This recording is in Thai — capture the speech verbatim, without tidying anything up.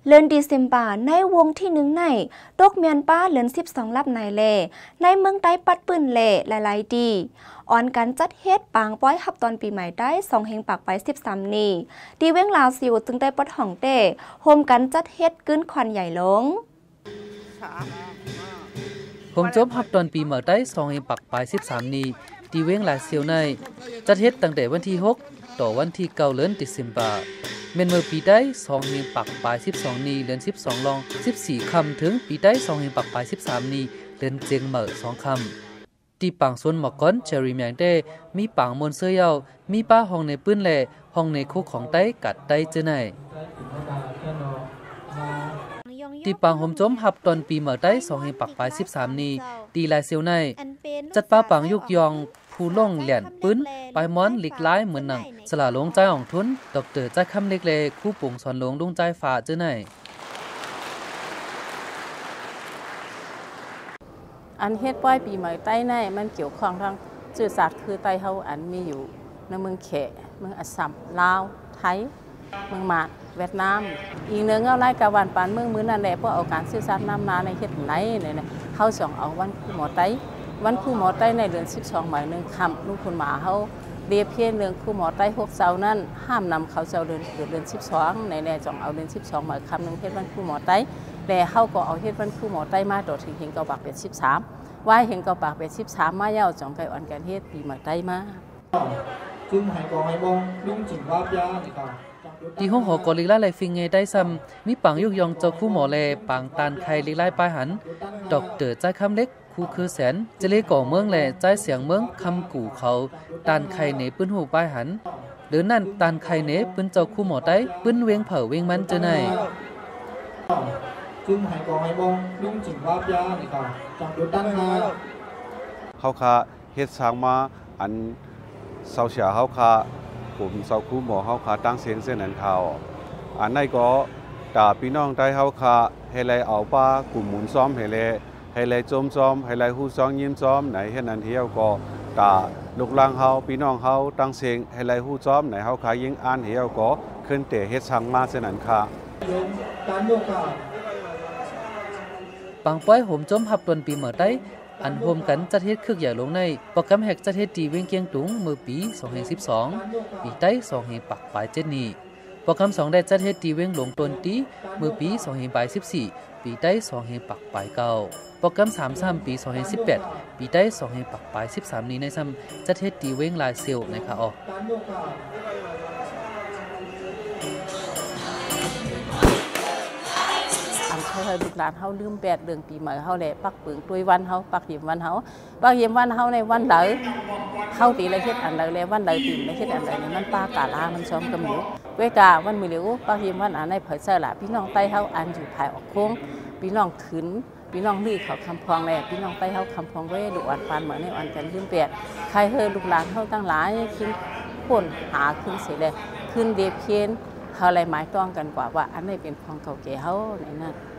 เลือนดีเซมบาในวงที่หนึ่งในตกเมียนป้าเลือนสิบสองลับในเล่ในเมืองใต้ปัดปืนเล่หลายๆดีอ่อนการจัดเฮ็ดปางป้อยฮับตอนปีใหม่ได้สองเฮงปากไปสิบสามนี่ดีเว้งลาวซิวจึงได้ปดห่องเต้โฮมกันจัดเฮ็ดกึ้นควันใหญ่ลงผมจบฮับตอนปีใหม่ได้สองเฮงปากไปสิบสามนี่ดีเว้งลาวซิวในจัดเฮ็ดตั้งแต่วันที่หกต่อวันที่เก้าเดือนดิเซมบาเมนเมื่อปีได้สองเฮงปักปลายสิบสองนีเดือนสิบสองลองสิบสี่คำถึงปีได้สองเฮงปักปลายสิบสามนีเดือนเจียงเหม่อสองคำที่ปังส่วนหมอกก้อนเชอรี่แมงได้มีปังมนเสื้อเยามีป้าห้องในปื้นแหล่ห้องในคุกของไต้กัดไต้เจอไหนที่ปังหมจมหับตอนปีเมื่อได้สองเฮงปักปลายสิบสามนีตีลายเซียวในจัดป้าปังยุกยองผู้ล่งเหรียญปื้นปลายม้อนหลีกล้ายเหมือนหนังสละลงใจอ่องทุนดอกเตอร์ใจคำเล็กเลคู่ปุ่งสอนลงลงใจฝ่าเจ้าไหนอันเฮ็ดป้อยปีใหม่ใต้ในมันเกี่ยวข้องทางจืดศาสตร์คือไต้เฮาอันมีอยู่ในเมืองแขเมืองอัสสัมลาวไทยเมืองมาเวียดนามอีกเนื้อเงาไล่กะวันปานเมืองมื้อนั่นแหละเพราะเอาการซื่อสัตย์นำนาในเฮ็ดไหนเนี่ยเฮาส่องเอาวันคู่หมอไต้วันคู่หมอไต้ในเดือนสิบสองหมายหนึ่งคำลูกคุณหมาเขาเรียบเพี้ยนเรื่องคู่หมอไต้หกเสานั่นห้ามนำเขาเสาเดือนเกิดเดือนสิบสองในแน่จ่องเอาเดือนสิบสองหมายคำหนึ่งเฮ็ดวันคู่หมอไต้แต่เขาก็เอาเฮ็ดวันคู่หมอไต้มาโดดถึงเห็นเกาปากเป็นสิบสามว่าเห็นเกาปากเป็นสิบสามมาเย้าจ่องไก่อ่อนกันเฮ็ดปีหมายไต้มาจึงให้กองให้บงลุงจิ๋งว่าพยาในการที่ห้องหอกอลิล่าไลฟิงเงได้ซ้ำมีปังยุกยองเจ้าคู่หมอแลปังตานไข่ลิไล่ปลายหันดอกเตอร์ใจคำเล็กคู่คือแสนจะเล่ก่อเมืองแหล่ใจเสียงเมืองคำกู่เขาตานไข่เนปื้นหูป้ายหันหรือนั่นตานไข่เนปื้นเจ้าคู่หมอได้ปื้นเวียงเผาเวียงมันเจอไหนจึงให้กองให้บงลุงจิ๋งว่าพยาในการจังดูตั้งงานเขาคาเฮ็ดสร้างมาอันเสาเสียเขาคาผมเสาคู่หมอเขาคาตั้งเสียงเส้นนันเขาอันนั้นก็ตาพี่น้องได้เขาคาให้ไรเอาป้ากลุ่มหมุนซ้อมให้ไรให้ไรจมซ้อมให้ไรหูซ้อมยิ้มซ้อมไหนเฮ็ดนันเที่ยวก็ตาลูกหลานเขาพี่น้องเขาตั้งเสียงให้ไรหูซ้อมไหนเขาคายิ่งอ่านเที่ยวก็ขึ้นเตะเฮ็ดสร้างมาเส้นนันค่ะปังป้อยโหมจมหับตนปีเมื่อได้อันโฮมกันจัดเฮ็ดคึกใหญ่ลงในโปรแกรมแฮกจัดเฮ็ดดีเวียงเกียงตุงเมื่อปีสองพันสิบสองปีใต้สองพันปักปลายเจ็ดนี้โปรแกรมสองได้จัดเฮ็ดดีเวียงหลงตนตีเมื่อปีสองพันปลายสิบสี่ปีใต้สองพันปักปลายเก้าโปรแกรมสามสิบสามปีสองพันสิบแปดปีใต้สองพันปักปลายสิบสามนี้ในซ้ำจัดเฮ็ดดีเวียงลายเซลในค่ะออกเฮาลูกหลานเฮาลืมแปดเรื่องปีใหม่เฮาแหละปักปึงตุยวันเฮาปักเยี่ยมวันเฮาปักเยี่ยมวันเฮาในวันไหลเฮาตีละเฮ็ดอันใดแล้ววันใดตีละเฮ็ดอันใดนี่มันปากาลามันซ้อมกำอยู่เวกาวันมื้อเหลียวปักเยี่ยมวันอันในเผยเสล่ะพี่น้องไต้เฮาอันอยู่ภายออกโค้งพี่น้องขืนพี่น้องลือเขาคำพองแลพี่น้องไต้เฮาคำพองเว้ดุอันปานเหมือนในอันกันลืมแปดใครเฮอลูกหลานเฮาตั้งหลายขึ้นพ้นหาขึ้นเสียเลยขึ้นเดเพียนเฮาอะไรหมายต้องกันกว่าว่าอันไหนเป็นของเก่าแก่เฮาในนั้น